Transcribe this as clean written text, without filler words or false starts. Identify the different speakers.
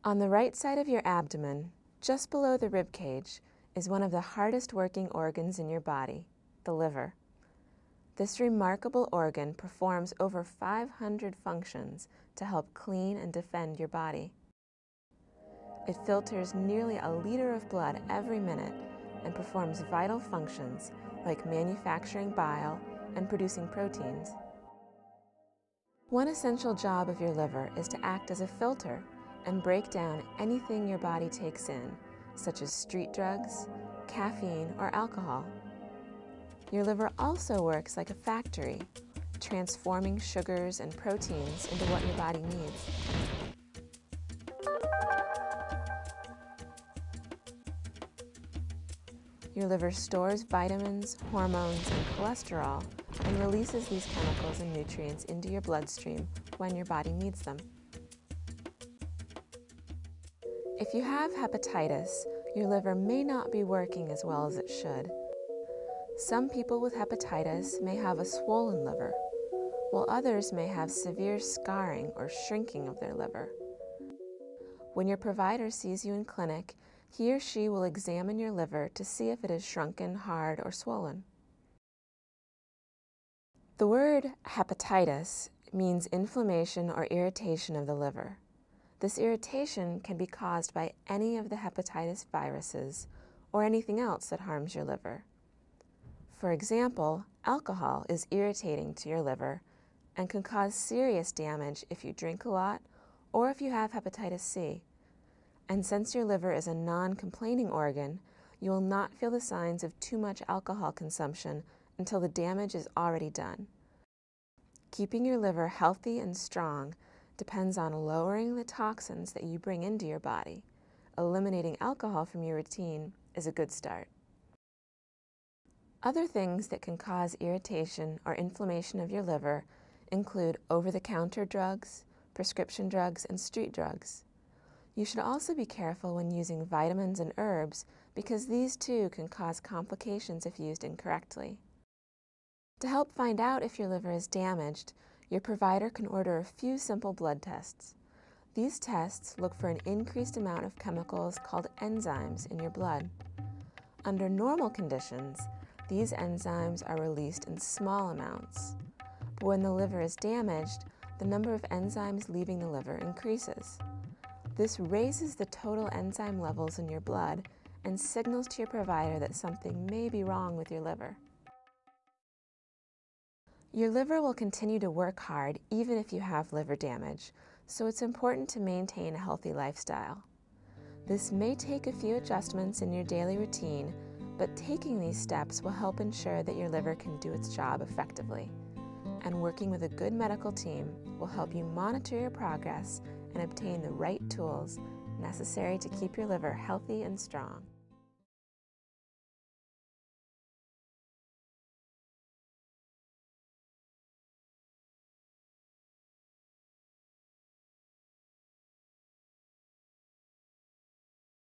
Speaker 1: On the right side of your abdomen, just below the ribcage, is one of the hardest working organs in your body, the liver. This remarkable organ performs over 500 functions to help clean and defend your body. It filters nearly a liter of blood every minute and performs vital functions like manufacturing bile and producing proteins. One essential job of your liver is to act as a filter and break down anything your body takes in, such as street drugs, caffeine, or alcohol. Your liver also works like a factory, transforming sugars and proteins into what your body needs. Your liver stores vitamins, hormones, and cholesterol and releases these chemicals and nutrients into your bloodstream when your body needs them. If you have hepatitis, your liver may not be working as well as it should. Some people with hepatitis may have a swollen liver, while others may have severe scarring or shrinking of their liver. When your provider sees you in clinic, he or she will examine your liver to see if it is shrunken, hard, or swollen. The word hepatitis means inflammation or irritation of the liver. This irritation can be caused by any of the hepatitis viruses or anything else that harms your liver. For example, alcohol is irritating to your liver and can cause serious damage if you drink a lot or if you have hepatitis C. And since your liver is a non-complaining organ, you will not feel the signs of too much alcohol consumption until the damage is already done. Keeping your liver healthy and strong depends on lowering the toxins that you bring into your body. Eliminating alcohol from your routine is a good start. Other things that can cause irritation or inflammation of your liver include over-the-counter drugs, prescription drugs, and street drugs. You should also be careful when using vitamins and herbs because these too can cause complications if used incorrectly. To help find out if your liver is damaged, your provider can order a few simple blood tests. These tests look for an increased amount of chemicals called enzymes in your blood. Under normal conditions, these enzymes are released in small amounts. But when the liver is damaged, the number of enzymes leaving the liver increases. This raises the total enzyme levels in your blood and signals to your provider that something may be wrong with your liver. Your liver will continue to work hard even if you have liver damage, so it's important to maintain a healthy lifestyle. This may take a few adjustments in your daily routine, but taking these steps will help ensure that your liver can do its job effectively. And working with a good medical team will help you monitor your progress and obtain the right tools necessary to keep your liver healthy and strong.